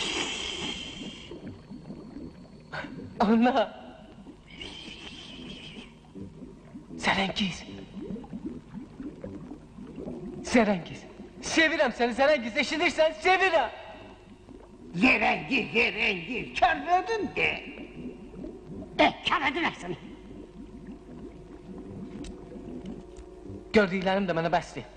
Ana. Zərəngiz. Zərəngiz. Sevirəm səni Zərəngiz, eşidirsən? Sevirəm. Zərəngiz, Zərəngiz, körlədin de. Körlədin əksini. Gördüklərim də mənə bəsdir.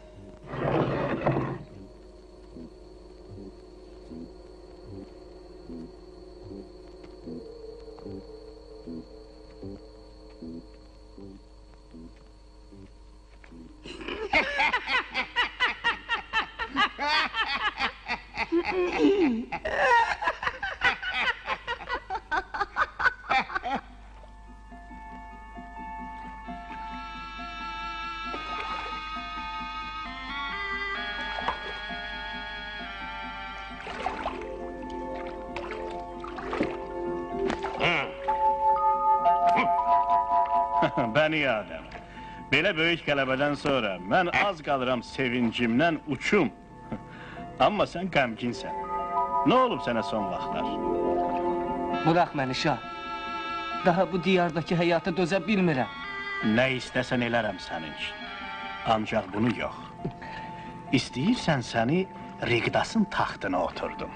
Bəni Adəm, belə böyük qələbədən sonra mən az qalıram sevincimdən uçum. Amma sən qəmginsən. Nə olub sənə son vaxtlar? Bırax məni şah. Daha bu diyardakı həyata dözə bilmirəm. Nə istəsən elərəm sənin üçün. Ancaq bunu yox. İstəyirsən səni Riqdasın taxtına oturdum.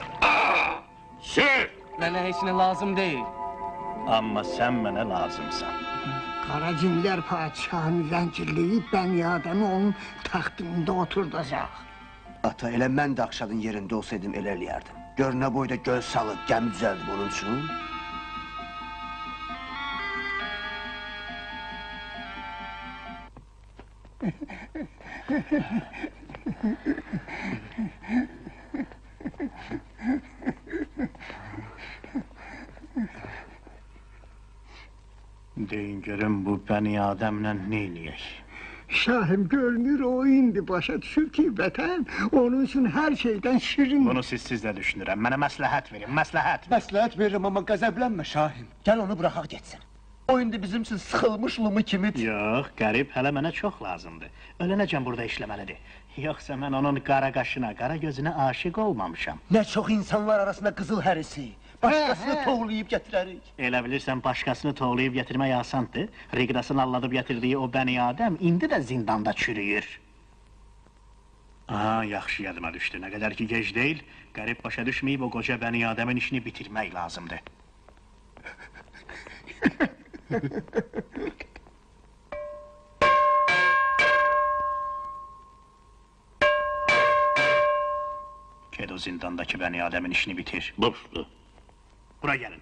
Sür! Mənə heç nə lazım deyil. Amma sən mənə lazımsan. Qaracimlər padişahını zəncirləyib Bəni Adəmi onun taxtında oturdacaq. Ata, elə mən də Akşadın yerində olsaydım elə eləyərdim. Gör nə boyda göz salıb, gəmi düzəldib onun üçün. Deyin görüm bu Bəni Adəmlə neyniyək? Şahım görünür o indi başa düşür ki vətən onun üçün hər şeydən şirin. Bunu siz də düşünürəm. Mənə məsləhət verin, məsləhət. Məsləhət verirəm amma qəzəblənmə Şahim. Gəl onu bıraxaq getsin. O indi bizim üçün sıxılmış lumu kimidir. Yox, qərib hələ mənə çox lazımdır. Ölənəcən burada işləməlidir. Yoxsa mən onun qara qaşına, qara gözünə aşiq olmamışam. Nə çox insanlar arasında qızıl hərisi. Başqasını toğlayıb gətirərik. Elə bilirsən başqasını toğlayıb gətirmək asandır. Riqdasın alladıb gətirdiyi o Bəni Adəm indi də zindanda çürüyür. Aha, yaxşı yadıma düşdü. Nə qədər ki gec deyil, qərib başa düşməyib o qoca Bəni Adəmin işini bitirmək lazımdır. Ged o zindandakı Bəni Adəmin işini bitir. Boşdu. Bura gəlin.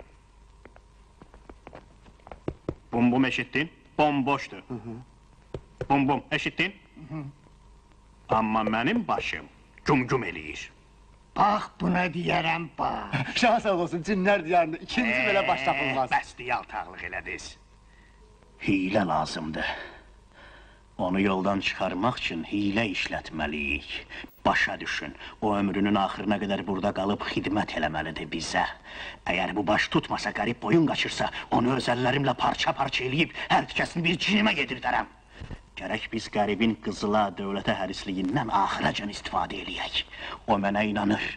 Bum bum eşitdin? Bomboşdur. Bum bum eşitdin? Amma mənim başım güm-güm eləyir. Bax buna deyərəm bax. Şah sağ olsun cinlər diyarında ikinci belə baş tapılmaz. Bəsdir yaltaqlıq elədiniz. Hiylə lazımdır. Onu yoldan çıxarmaq üçün hiylə işlətməliyik. Başa düşün, o ömrünün axırına qədər burada qalıb xidmət eləməlidir bizə. Əgər bu baş tutmasa, qərib boyun qaçırsa, onu öz əllərimlə parça-parça eləyib, hər tikəsini bir cinimə yedirdərəm. Gərək biz qəribin qızıla, dövlətə hərisliyindən axıracan istifadə eləyək. O mənə inanır.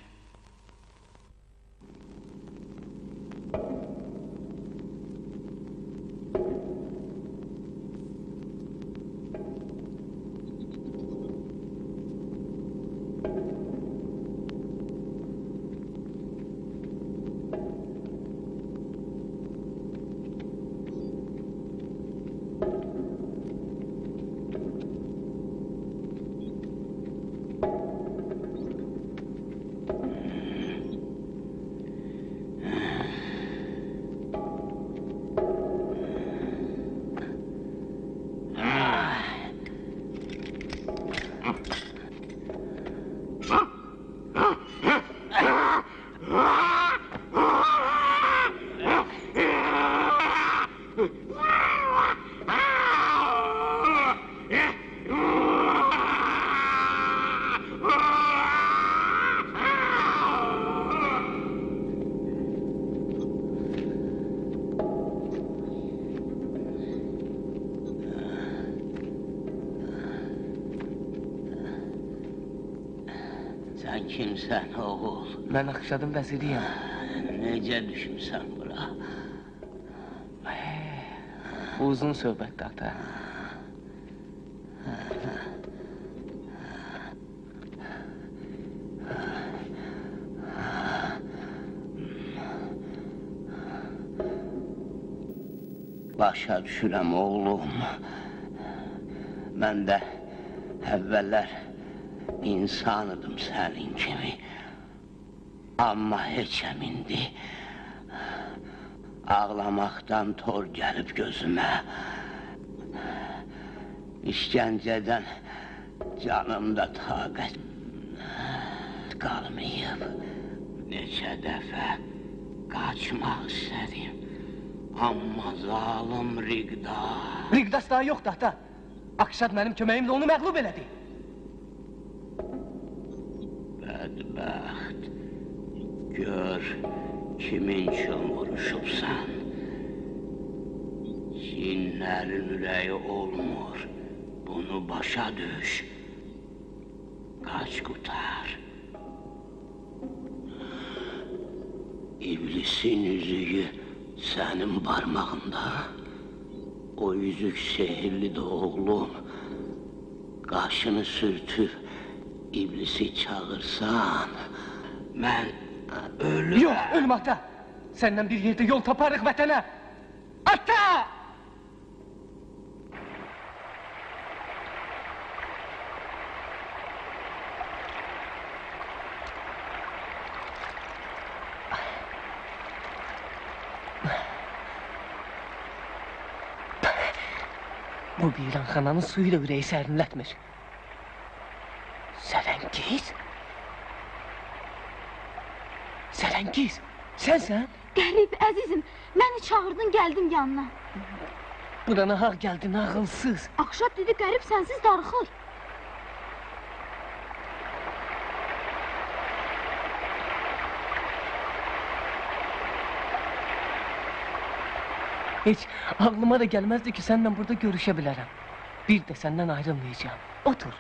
kimsən oğul? Mən Akşadın vəziriyəm. Necə düşmüsən bura? Uzun söhbətdir, ata. Başa düşürəm oğlum. Mən də əvvəllər insan idim sənin kimi. Amma heçəm indi. Ağlamaqdan tor gəlib gözümə. İşgəncədən canımda taqət qalmayıb. Neçə dəfə qaçmaq istədim. Amma zalım Riqdas... Riqdas daha yoxdur, ata. Akşad mənim köməyimlə onu məğlub elədi. Bədbəxt, gör kimin üçün vuruşubsan. Cinlərin ürəyi olmur, bunu başa düş. Qaç qutar. İblisin üzüyü sənin barmağında. O yüzük sehirlidir oğlum. Qaşını sürtüb iblisi çağırsan, mən ölürəm. Yox, ölüm ata. Səndən bir yerdə yol taparıq vətənə. Ata! Bu viranxananın suyu da ürəyi sərinlətmir. Sərəngiz? Sərəngiz, sənsən? Qərib, əzizim, məni çağırdın, gəldim yanına. Bura nahaq gəldin, ağılsız. Akşad dedi, qərib sənsiz darıxır. Heç ağlıma da gəlməzdi ki, səninlə burada görüşə bilərəm. Bir də səndən ayrılmayacağım. Otur.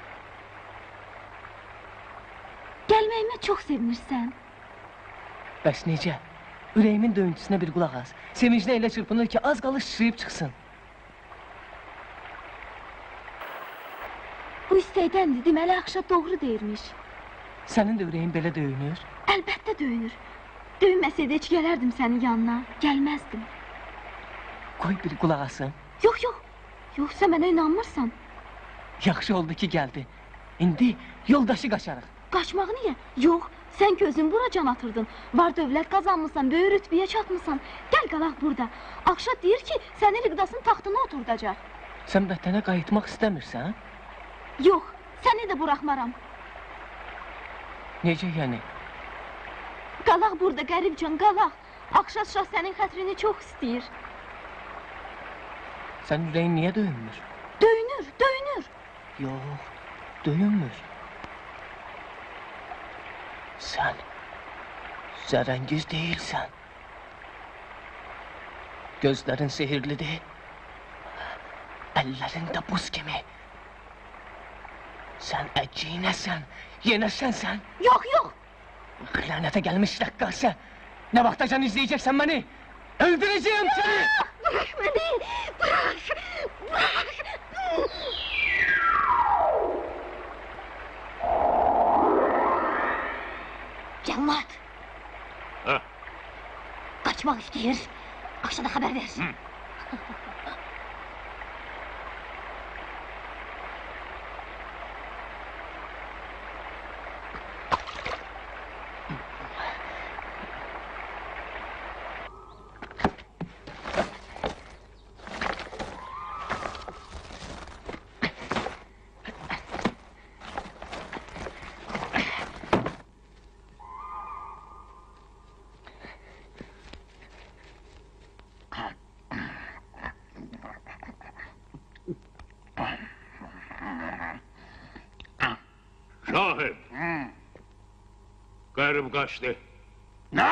Gəlməyimə çox sevinirsən. Bəs necə? Ürəyimin döyüntüsünə bir qulaq az. Sevinclə elə çırpınır ki, az qalır şişirib çıxsın. Bu istəkdəndir, deməli Akşad doğru deyirmiş. Sənin də ürəyin belə döyünür? Əlbəttə döyünür. Döyünməsəydə heç gələrdim sənin yanına, gəlməzdim. Qoy bir qulaq asın. Yox, yox. Yox, sən mənə inanmırsan. Yaxşı oldu ki, gəldi. İndi yoldaşı qaçarıq. Qaçmaq niyə? Yox, sən gözün bura can atırdın. Var dövlət qazanmışsan, böyük rütbəyə çatmışsan. Gəl qalaq burada. Akşad deyir ki, səni Riqdasın taxtına oturdacaq. Sən vətənə qayıtmaq istəmirsən? Yox, səni də buraxmaram. Necə yəni? Qalaq burada, qəribcan, qalaq. Akşad şah sənin xətrini çox istəyir. Sənin ürəyin niyə döyünmür? Döyünür, döyünür. Yox, döyünmür. Sən Sərəngiz deyilsən. Gözlərin sehirlidir. Əllərin də buz kimi. Sən əcinəsən, yenəsənsən. Yox, yox. Lənətə gəlmiş rəqqasə. Nə vaxtacan izləyəcəksən məni? Öldürəcəyəm səni! Bırak beni! Bırak! Bırak! Cəllad! Qaçmaq istəyir. Akşada xəbər versin. Şahım. Qərib qaçdı. Nə?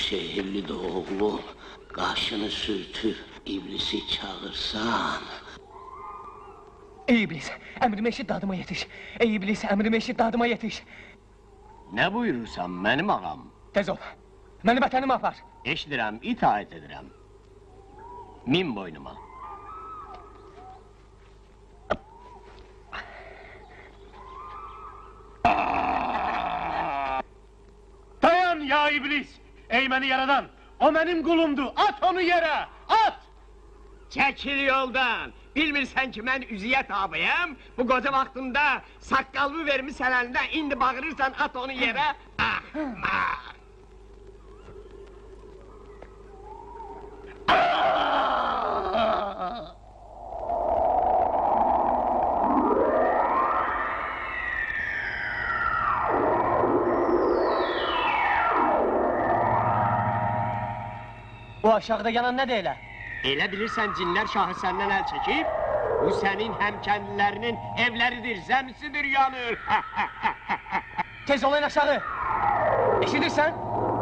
sehirli de oğlum, qaşını sürtüb iblisi çağırsan... Ey iblis, əmrimi eşit dadıma yetiş. Ey iblis, əmrimi eşit dadıma yetiş. Nə buyurursan mənim ağam? Tez ol, məni vətənimə apar. Eşidirəm, itaət edirəm. Min boynuma. Dayan ya iblis! Ey beni yaradan! O benim kulumdu! At onu yere! At! Çəkil yoldan! Bilmirsən ki, mən Üzüyyət ağabeyəm, bu qoca vaxtında saqqalımı vermişsən əlindən, indi bağırırsan, at onu yerə, ahmaq! O aşağıda yanan nə deylə? Elə bilirsən cinlər şahı səndən əl çəkib, bu sənin həmkənlilərinin evləridir, zəmisidir yanır. Tez olun aşağı! Eşidirsən?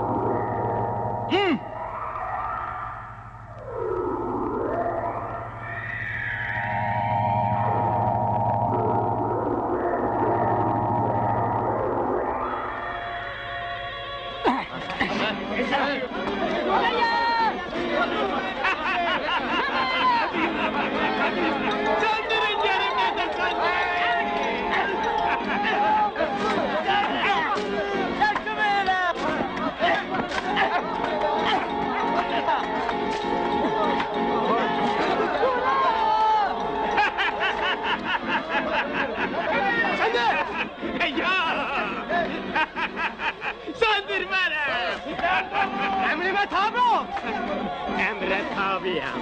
Söndür beni! Emrime tabi ol! Emre tabiyim.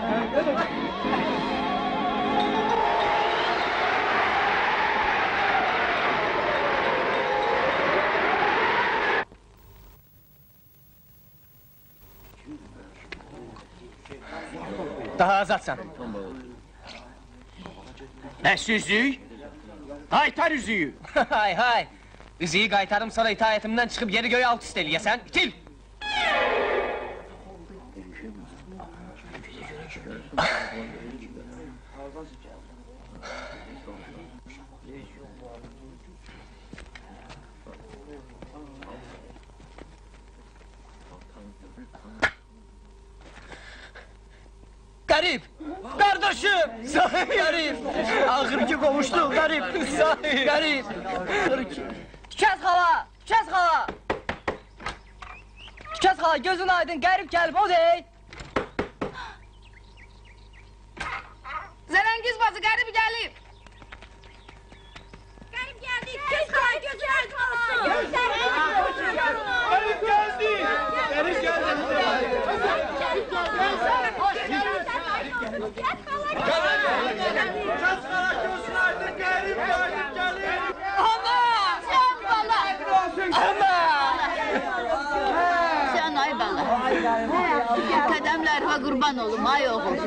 Daha azadsan. Bəs üzük? Qaytar üzüyü! Hay hay! Üzüyü qaytarım sonra itaətimdən çıxıb yeri göğe alt üst eləyəsən, itil! Garip! Kardeşim! Sahi! Garip! Ahır ki kovuştuk, garip! Sahi! Garip! Tükez hala! Tükez hala! Tükez hala, gözün aydın, garip gelip o değil! Zerengiz bazı garip gelip! Garip geldi! Tükez hala, gözün aydın olsun! Garip geldi! Garip geldi! Sen ay bala. Qədəmlərimə qurban olum ay oğul.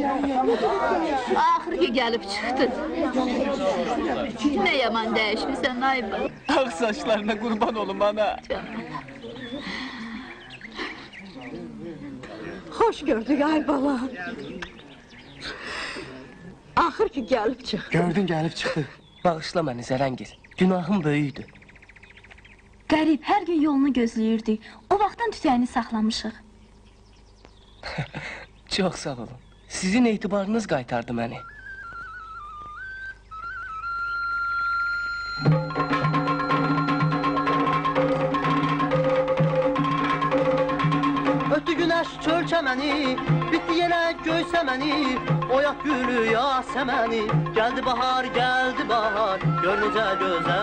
Axır ki gəlib çıxdın. Ne yaman dəyişmişsən ay bala. Ağ saçlarına qurban olum ana. Hoş gördük ay bala. Axır ki gəlib çıx. Gördün gəlib çıxdı. Bağışla məni Zərəngiz. Günahım böyükdür. Qərib, hər gün yolunu gözləyirdik. O vaxtdan tütəyini saxlamışıq. Çox sağ olun. Sizin etibarınız qaytardı məni. Ötdü günəş çöl çəməni, bitdi yenə göy səməni, oyaq gülü yasəməni, gəldi bahar, gör necə gözəl.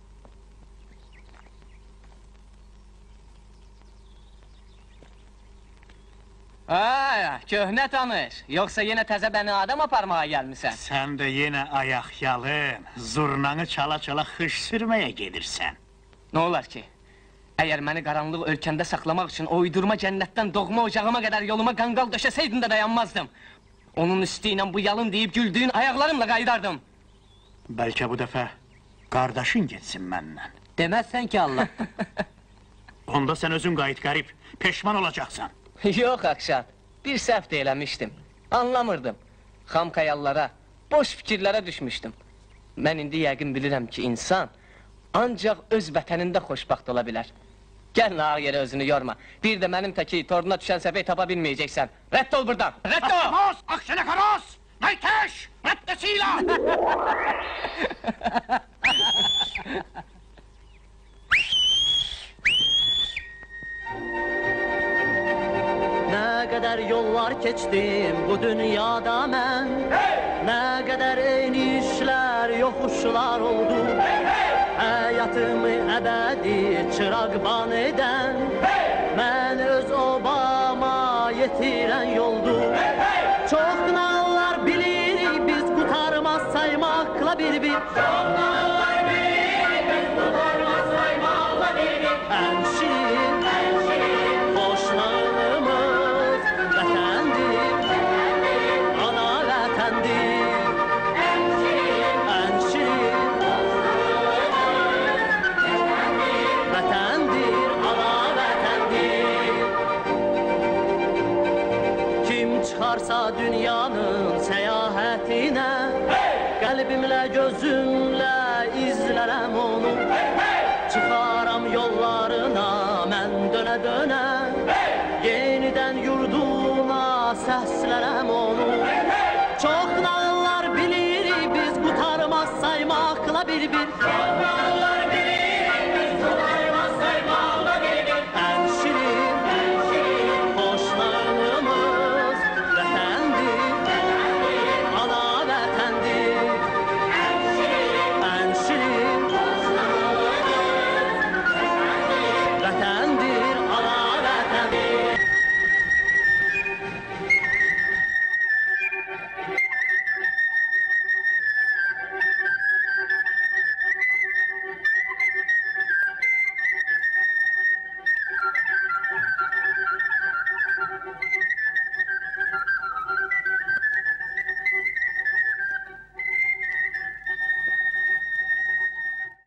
Köhnə tanış, yoxsa yenə təzə bəni adam aparmağa gəlmisən? Sən də yenə ayaq yalın, zurnanı çala-çala xış sürməyə gedirsən. Nə olar ki? Əgər məni qaranlıq ölkəmdə saxlamaq üçün o uydurma cənnətdən doğma ocağıma qədər yoluma qanqal döşəsəydin də dayanmazdım. Onun üstü ilə bu yalın deyib güldüyün ayaqlarımla qayıdardım. Bəlkə bu dəfə qardaşın getsin məndən. Deməzsən ki Allah. Onda sən özün qayıt qərib, peşman olacaqsan. Yox, Akşan, bir səhv də eləmişdim. Anlamırdım. Xam xəyallara, boş fikirlərə düşmüşdüm. Mən indi yəqin bilirəm ki, insan ancaq öz vətənində xoşbaxt ola bilər. Gəl nağ yerə özünü yorma. Bir də mənim təki toruna düşən səfəy tapa bilməyəcəksən. Rədd ol buradan, rədd ol! Xaros, Akşene Xaros! Nayteş! Reddesiyle! Ne kadar yollar geçtim bu dünyada ben, ne kadar enişler yokuşlar oldu, hayatımı ebedi çırağban eden, ben öz obama yetiren yoldu. Çok nallar bilirik biz kurtarmaz saymakla bir. Çok nallar bilirik biz kurtarmaz saymakla bir. En şirin hoş nalımız vatandır, ana vatandır. En şirin vatandır, ana vatandır. Kim çıkarsa dünyanın seyahatine, kalbimle gözümle izlerim onu. Çıkaram yollarına mən döne döne, yeniden yurduna səslərəm onu. Çok nağıllar bilirik biz kurtarmaz saymakla bir.